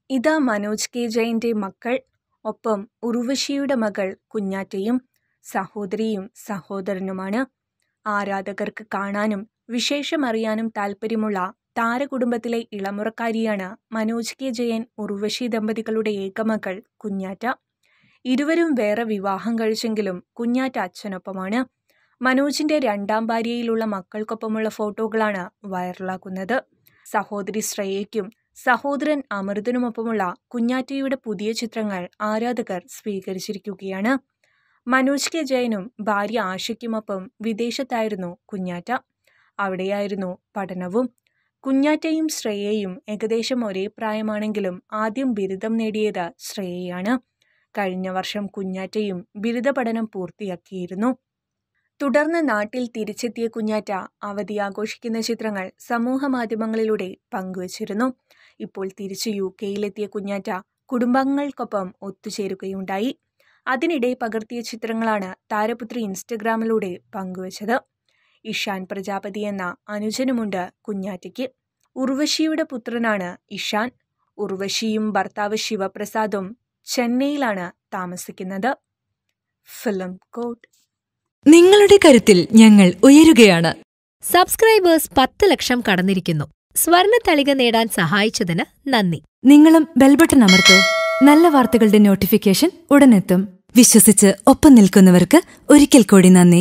ഇതാ മനോജ് കെ ജയന്റെ മക്കൾ, ഒപ്പം ഉർവശിയുടെ മകൾ കുഞ്ഞാറ്റയും സഹോദരിയും സഹോദരനുമാണ്. ആരാധകർക്ക് കാണാനും വിശേഷമറിയാനും താൽപ്പര്യമുള്ള താരകുടുംബത്തിലെ ഇളമുറക്കാരിയാണ് മനോജ് കെ ജയൻ ഉർവശി ദമ്പതികളുടെ ഏകമകൾ കുഞ്ഞാറ്റ. ഇരുവരും വേറെ വിവാഹം കഴിച്ചെങ്കിലും കുഞ്ഞാറ്റ അച്ഛനൊപ്പമാണ്. മനോജിന്റെ രണ്ടാം ഭാര്യയിലുള്ള മക്കൾക്കൊപ്പമുള്ള ഫോട്ടോകളാണ് വൈറലാകുന്നത്. സഹോദരി ശ്രേയയ്ക്കും സഹോദരൻ അമൃതനുമൊപ്പമുള്ള കുഞ്ഞാറ്റയുടെ പുതിയ ചിത്രങ്ങൾ ആരാധകർ സ്വീകരിച്ചിരിക്കുകയാണ്. മനോജ് കെ ജയനും ഭാര്യ ആശയ്ക്കുമൊപ്പം വിദേശത്തായിരുന്നു കുഞ്ഞാറ്റ. അവിടെയായിരുന്നു പഠനവും. കുഞ്ഞാറ്റയും ശ്രേയയും ഏകദേശം ഒരേ പ്രായമാണെങ്കിലും ആദ്യം ബിരുദം നേടിയത് ശ്രേയയാണ്. കഴിഞ്ഞ വർഷം കുഞ്ഞാറ്റയും ബിരുദ പഠനം പൂർത്തിയാക്കിയിരുന്നു. തുടർന്ന് നാട്ടിൽ തിരിച്ചെത്തിയ കുഞ്ഞാറ്റ അവധി ആഘോഷിക്കുന്ന ചിത്രങ്ങൾ സമൂഹ മാധ്യമങ്ങളിലൂടെ പങ്കുവച്ചിരുന്നു. ഇപ്പോൾ തിരിച്ച് UK-യിലെത്തിയ കുഞ്ഞാറ്റ കുടുംബാംഗങ്ങൾക്കൊപ്പം ഒത്തുചേരുകയുണ്ടായി. അതിനിടെ പകർത്തിയ ചിത്രങ്ങളാണ് താരപുത്രി ഇൻസ്റ്റഗ്രാമിലൂടെ പങ്കുവച്ചത്. ഇഷാൻ പ്രജാപതി എന്ന അനുജനുമുണ്ട് കുഞ്ഞാറ്റയ്ക്ക്. ഉർവശിയുടെ പുത്രനാണ് ഇഷാൻ. ഉർവശിയും ഭർത്താവ് ശിവപ്രസാദും ചെന്നൈയിലാണ് താമസിക്കുന്നത്. ഫിലിം കോട്ട്. നിങ്ങളുടെ കരുത്തിൽ ഞങ്ങൾ ഉയരുകയാണ്. സബ്സ്ക്രൈബേഴ്സ് 10 ലക്ഷം കടന്നിരിക്കുന്നു. സ്വർണത്തളിക നേടാൻ സഹായിച്ചതിന് നന്ദി. നിങ്ങളും ബെൽബട്ടൺ അമർത്തോ. നല്ല വാർത്തകളുടെ നോട്ടിഫിക്കേഷൻ ഉടനെത്തും. വിശ്വസിച്ച് ഒപ്പം നിൽക്കുന്നവർക്ക് ഒരിക്കൽ കൂടി നന്ദി.